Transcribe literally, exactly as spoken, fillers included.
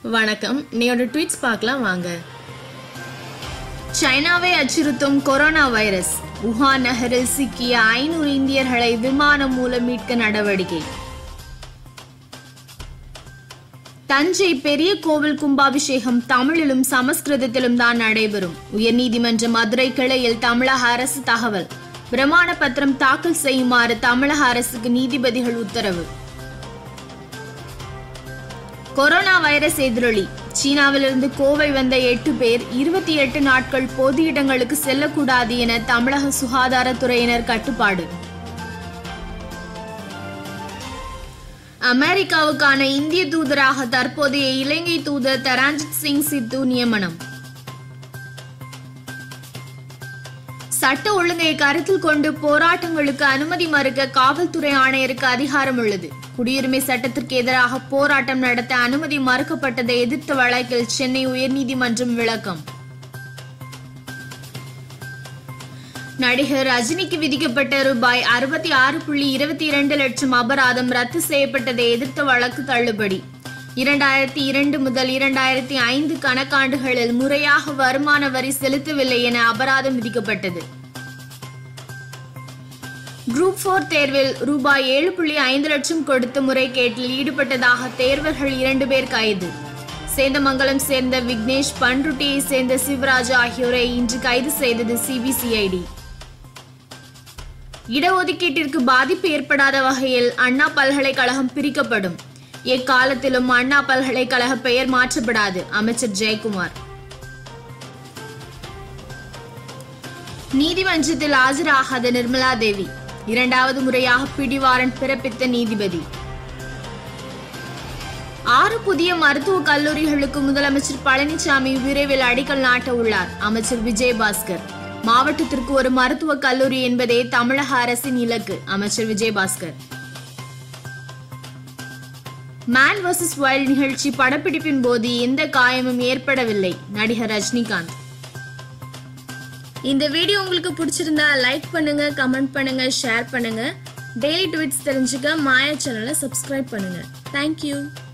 வணக்கம். நீயோட ட்வீட்ஸ் பார்க்கலாம் வாங்க. சைனாவை அச்சுறுத்தும் கொரோனா வைரஸ். வுஹான் நகரில் சிக்கிய ஐநூறு இந்தியர்களை விமானம் மூலம் மீட்க நடவடிக்கை. தஞ்சை பெரிய கோவில் கும்பாபிஷேகம் தமிழிலும் சமஸ்கிருதத்திலும் தான் நடைபெறும். உயர்நீதிமன்ற மதுரை கிளையில் தமிழக அரசு தகவல். பிரமாண பத்திரம் தாக்கல் செய்யுமாறு தமிழக அரசுக்கு நீதிபதிகள் உத்தரவு. கொரோனா வைரஸ் எதிரொலி. சீனாவிலிருந்து கோவை வந்த எட்டு பேர் இருபத்தி எட்டு நாட்கள் பொது இடங்களுக்கு செல்லக்கூடாது என தமிழக சுகாதாரத்துறையினர் கட்டுப்பாடு. அமெரிக்காவுக்கான இந்திய தூதராக தற்போதைய இலங்கை தூதர் தரஞ்சித் சிங் சித்து நியமனம். சட்ட ஒழுங்கை கருத்தில் கொண்டு போராட்டங்களுக்கு அனுமதி மறுக்க காவல்துறை ஆணையருக்கு அதிகாரம் உள்ளது. குடியுரிமை சட்டத்திற்கு எதிராக போராட்டம் நடத்த அனுமதி மறுக்கப்பட்டதை எதிர்த்த வழக்கில் சென்னை உயர்நீதிமன்றம் விளக்கம். நடிகர் ரஜினிக்கு விதிக்கப்பட்ட ரூபாய் அறுபத்தி ஆறு புள்ளி இருபத்தி இரண்டு லட்சம் அபராதம் ரத்து செய்யப்பட்டதை எதிர்த்த வழக்கு தள்ளுபடி. இரண்டாயிரத்தி இரண்டு முதல் இரண்டாயிரத்தி ஐந்து கணக்காண்டுகளில் முறையாக வருமான வரி செலுத்தவில்லை என அபராதம் விதிக்கப்பட்டது. குரூப் போர் தேர்வில் ரூபாய் ஏழு புள்ளி ஐந்து லட்சம் கொடுத்த முறைகேட்டில் ஈடுபட்டதாக தேர்வர்கள் இரண்டு பேர் கைது. சேந்தமங்கலம் சேர்ந்த விக்னேஷ், பண்ருட்டியை சேர்ந்த சிவராஜ் ஆகியோரை இன்று கைது செய்தது சிபிசிஐடி. இடஒதுக்கீட்டிற்கு பாதிப்பு ஏற்படாத வகையில் அண்ணா பல்கலைக்கழகம் பிரிக்கப்படும். எக்காலத்திலும் அண்ணா பல்கலைக்கழக பெயர் மாற்றப்படாது. அமைச்சர் ஜெயக்குமார். நீதிமன்றத்தில் ஆஜராகாத நிர்மலா தேவி. இரண்டாவது முறையாக பிடிவாரண்ட் பிறப்பித்த நீதிபதி. ஆறு புதிய மருத்துவக் கல்லூரிகளுக்கு முதலமைச்சர் பழனிசாமி விரைவில் அடிக்கல் நாட்ட உள்ளார். அமைச்சர் விஜயபாஸ்கர். மாவட்டத்திற்கு ஒரு மருத்துவக் கல்லூரி என்பதே தமிழக அரசின் இலக்கு. அமைச்சர் விஜயபாஸ்கர். மேன் வர்சஸ் வைல்ட் நிகழ்ச்சி படப்பிடிப்பின் போது எந்த காயமும் ஏற்படவில்லை. நடிகர் ரஜினிகாந்த். இந்த வீடியோ உங்களுக்கு பிடிச்சிருந்தா லைக் பண்ணுங்க, கமெண்ட் பண்ணுங்க, ஷேர் பண்ணுங்க. டெய்லி ட்வீட்ஸ் தெரிஞ்சுக்க மாயா சேனலை சப்ஸ்கிரைப் பண்ணுங்க. தேங்க்யூ.